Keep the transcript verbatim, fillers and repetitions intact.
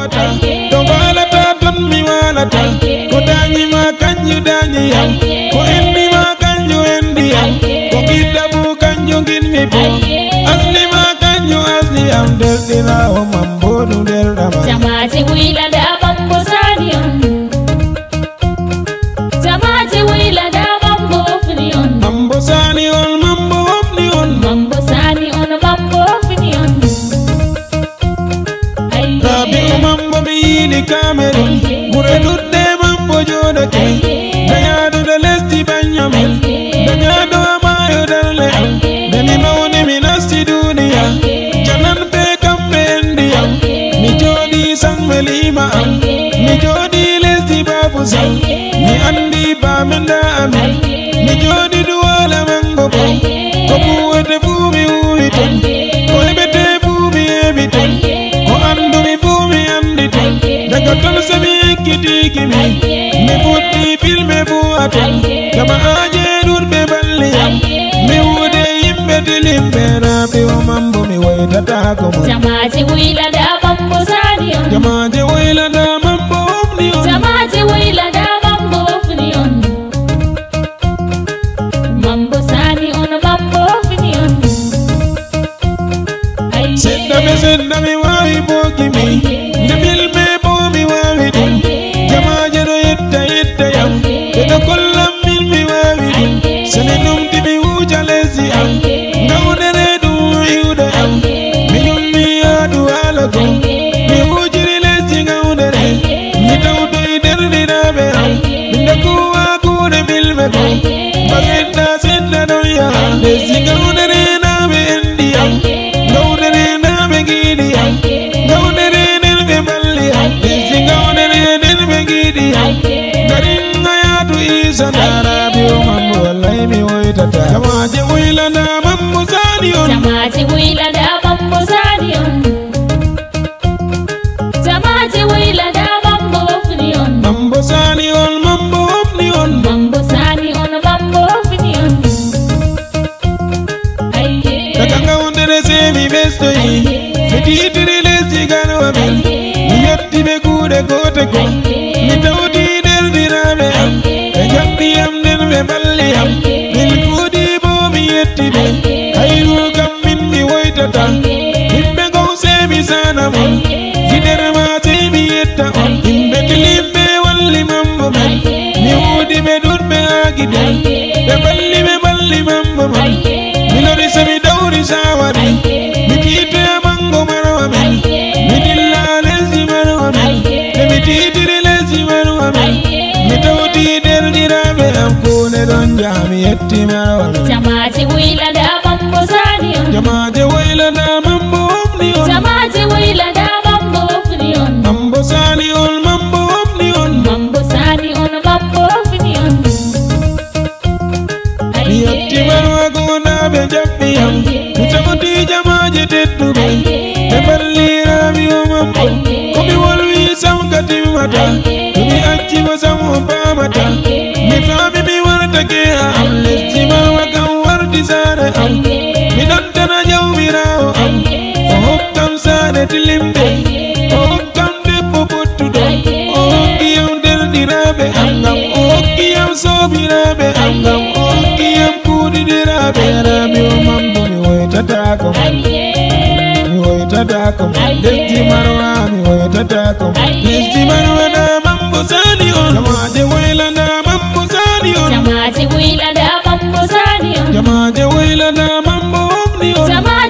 wata to walata ton mi walata ko dañi ma kanju dañi yam ko endi ma kanju endi yam ko kiddabu kanju ginmi bo asli ma kanju asli am derdina o mambodu derdama Jama'ati wila da bambo sanion Jama'ati wila da bambo finion mambo sanion mambo ofnion Mambo sanion bambo finion Rabi mambo bili Cameroon mure dudde mambo joda ke danyado da lesdi banyamin danyado amayo darle dani mawni mi nasti duniya janan be kambe endiya mi jodi sangmelima am mi jodi lesdi babu sam mi andi bamenda amin mi jodi duwala mango bo ko buwete fu mi uwiton ko hebete fu mi ebiton ko andu mi fu mi andi ton daga ton sami ekkitiki mi mi futti filme fu aton gama aje durbe balliyam mi wude yimɓe dilimɓe rabi o mambo mi woytata ko mo Jama'ati wila da bambo sanion jamaje woylata mambo ofni on Jama'ati wila da bambo finion Mambo sanion bambo finion sedda mi sedda mi wawi bogimi nde filme bo mi wawi ɗum jamaje ɗo yetta yetta yam ɓeɗo kollam min mi wawi ɗum sene numti mi wuja lesdi am gawdere ɗum iwde am mi yummi yaadu alago mi wujiri lesdi gawdere mi tawtoy derɗiraɓe am minde kuwa kuuɗe filme ko ba sedda sedda ɗon yaha lesdi gawdere naɓe endi am gawdere naɓe giɗi am gawdere nden ɓe balli am lesdi gawdere nden ɓe giɗi am garin hayatu isa darabi o mambo wallahi mi woytata jamaje woylana mambo sani on Jama'ati wila da bambo sanion Jama'ati wila da bambo finion mambo sani on mambo ofni on Mambo sanion bambo finion daga gawdere se mi ɓestoyi mi titiri lesdi ganwa min mi yetti ɓe kuuɗe gote ko mi tawti derɗiraɓe am ɓe jaɓɓi am nden ɓe balli am min kuuɗi bo mi yetti ɓe hayru kam min mi woytata yimɓe gow se mi sana mon giɗere ma sey mi yetta on yimɓe tilimɓe walli mambo man mi wuudi ɓe ɗuɗɓe ha giɗen ɓe balli ɓe balli mambo man mi lori so mi dawri sawari mi tiite mango marwa men mi dilla lesdi marwa men e mi tiitiri lesdi marwa men mi tawti derɗiraɓe am kuune ɗon jaha mi yetti marwa men Jama'ati wila da bambo sanion jamaje woylana mambo ofni on Jama'ati wila da bambo finion mambo sani on mambo ofni on Mambo sanion bambo finion mi yetti marwa gonaɓe jaɓɓi am mi tawti jamaje tedduɓe ɓe balliraɓi o mambo komi wolwi sam ka timmata tomi accimo sam o pamata mi faami mi wartake ha am lesdi marwa kam warti sare am mi ɗantana jawmirawo am o hokkam sare tilimɓe o hokkam debbo pottuɗo o hokkiyam derɗiraɓe am ngam o hokkiyam sobiraɓe am ngam o hokkiyam kuuɗiɗiraɓe rabi o mambo mi woytatako man mi woytatako man lesdi marwa mi woytatako man lesdi marwa na mambo sani on jamaje woylana mambo sani on Jama'ati wila da bambo sanion jamaje woylana mambo ofni on Jama'ati